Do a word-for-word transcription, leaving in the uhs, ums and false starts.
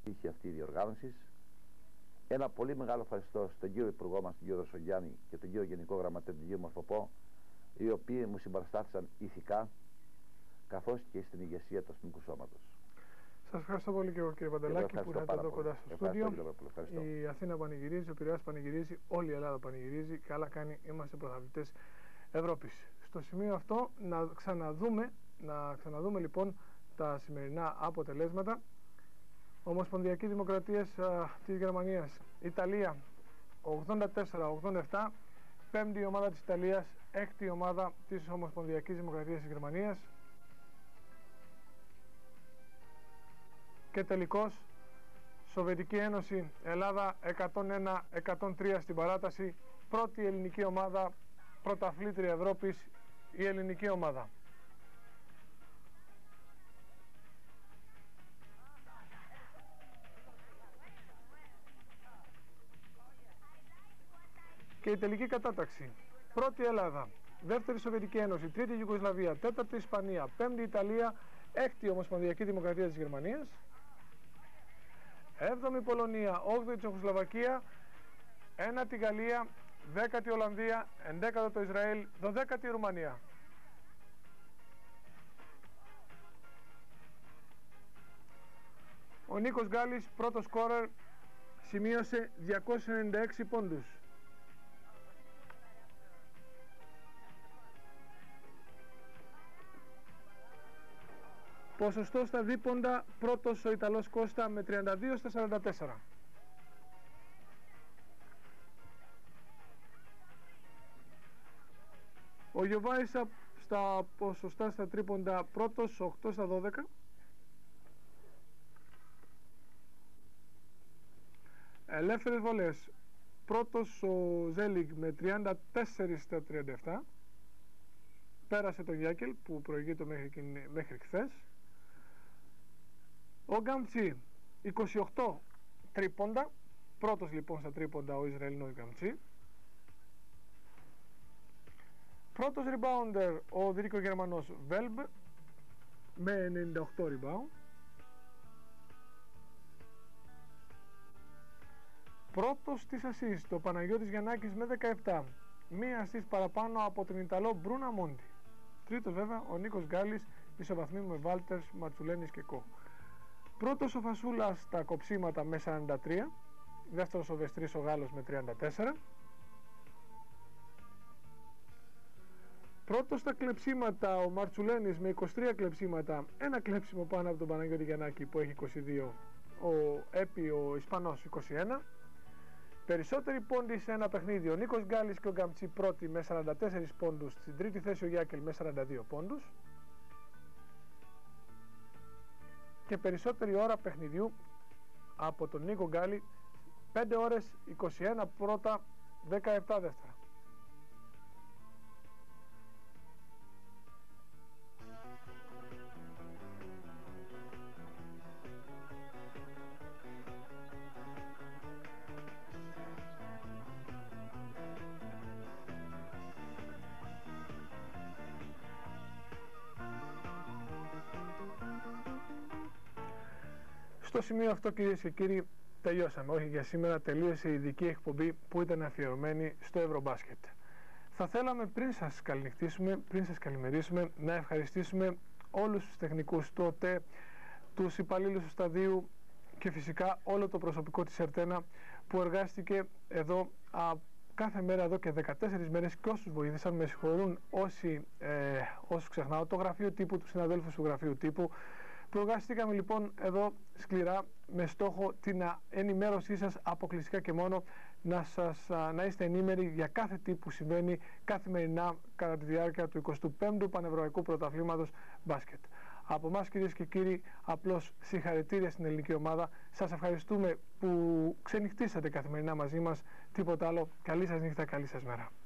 είχε αυτή η διοργάνωση. Ένα πολύ μεγάλο ευχαριστώ στον κύριο Υπουργό μας, τον κύριο Δροσογιάννη, και τον κύριο Γενικό Γραμματέα, τον κύριο Μορφοπό, οι οποίοι μου συμπαραστάθησαν ηθικά, καθώς και στην ηγεσία του Αστυνομικού Σώματος. Σας ευχαριστώ πολύ και εγώ, κύριε Παντελάκη, που ήρθατε εδώ κοντά στο στούντιο. Η Αθήνα πανηγυρίζει, ο Πειραιώς πανηγυρίζει, όλη η Ελλάδα πανηγυρίζει. Καλά κάνει, είμαστε πρωταθλητές Ευρώπης. Στο σημείο αυτό να ξαναδούμε, να ξαναδούμε λοιπόν τα σημερινά αποτελέσματα. Ομοσπονδιακή Δημοκρατία της Γερμανίας, Ιταλία ογδόντα τέσσερα ογδόντα επτά, πέμπτη ομάδα της Ιταλίας, έκτη ομάδα της Ομοσπονδιακής Δημοκρατίας της Γερμανίας. Και τελικώς Σοβιετική Ένωση, Ελλάδα εκατόν ένα εκατόν τρία στην παράταση, πρώτη ελληνική ομάδα, πρωταθλήτρια Ευρώπης, η ελληνική ομάδα. Και η τελική κατάταξη: πρώτη Ελλάδα, δεύτερη Σοβιετική Ένωση, τρίτη Ιουγκοσλαβία, τέταρτη Ισπανία, πέμπτη Ιταλία, έκτη Ομοσπονδιακή Δημοκρατία της Γερμανίας, έβδομη Πολωνία, όγδοη Τσεχοσλοβακία, ένατη Γαλλία, δέκατη Ολλανδία, ενδέκατο το Ισραήλ, δωδέκατη Ρουμανία. Ο Νίκος Γκάλης, πρώτος σκόρερ, σημείωσε διακόσιους ενενήντα έξι πόντους. Ποσοστό στα δίποντα, πρώτος ο Ιταλός Κώστα με τριάντα δύο στα σαράντα τέσσερα. Ο Γιωβάησα στα ποσοστά στα τρίποντα, πρώτος, οκτώ στα δώδεκα. Ελεύθερες βολές, πρώτος ο Ζέλιγκ με τριάντα τέσσερα στα τριάντα επτά. Πέρασε τον Γιάκελ που προηγείται μέχρι, μέχρι χθες. Ο Γκαμτσί είκοσι οκτώ τρίποντα, πρώτος λοιπόν στα τρίποντα ο Ισραηλινός Γκαμτσί. Πρώτος rebounder ο Δυτικογερμανός Βέλμπ με ενενήντα οκτώ rebound. Πρώτος της assist ο Παναγιώτης Γιαννάκης με δεκαεπτά, μία assist παραπάνω από τον Ιταλό Μπρούνα Μόντι. Τρίτος βέβαια ο Νίκος Γκάλης, ισοβαθμίου με Βάλτερς, Ματσουλένης και Κο. Πρώτος ο Φασούλας στα κοψίματα με σαράντα τρία, δεύτερος ο Βεστρής ο Γάλλος με τριάντα τέσσερα. Πρώτος στα κλεψίματα ο Μαρτσουλένης με είκοσι τρία κλεψίματα, ένα κλέψιμο πάνω από τον Παναγιώτη Γιαννάκη που έχει είκοσι δύο, ο Έπι ο Ισπανός είκοσι ένα. Περισσότεροι πόντοι σε ένα παιχνίδι, ο Νίκος Γκάλης και ο Γκαμτσί πρώτοι με σαράντα τέσσερα πόντους, στην τρίτη θέση ο Γιάκελ με σαράντα δύο πόντους. Και περισσότερη ώρα παιχνιδιού από τον Νίκο Γκάλη, πέντε ώρες είκοσι ένα πρώτα, δεκαεπτά δεύτερα. Στο σημείο αυτό, κυρίες και κύριοι, τελειώσαμε. Όχι για σήμερα, τελείωσε η ειδική εκπομπή που ήταν αφιερωμένη στο Ευρωμπάσκετ. Θα θέλαμε πριν σας καληνυχτήσουμε, πριν σας καλημερίσουμε, να ευχαριστήσουμε όλους τους τεχνικούς του ΟΤΕ, τους υπαλλήλους του σταδίου και φυσικά όλο το προσωπικό της Ερτένα που εργάστηκε εδώ α, κάθε μέρα εδώ και δεκατέσσερις μέρες, και όσους βοήθησαν. Με συγχωρούν όσοι, ε, όσους ξεχνάω, το γραφείο τύπου, του συναδέλφου του γραφείου τύπου. Προεργαστήκαμε λοιπόν εδώ σκληρά με στόχο την ενημέρωσή σας αποκλειστικά και μόνο, να, σας, να είστε ενήμεροι για κάθε τι που συμβαίνει καθημερινά κατά τη διάρκεια του εικοστού πέμπτου Πανευρωπαϊκού Πρωταθλήματος Μπάσκετ. Από εμάς, κυρίες και κύριοι, απλώς συγχαρητήρια στην ελληνική ομάδα. Σας ευχαριστούμε που ξενυχτήσατε καθημερινά μαζί μας. Τίποτα άλλο. Καλή σας νύχτα, καλή σας μέρα.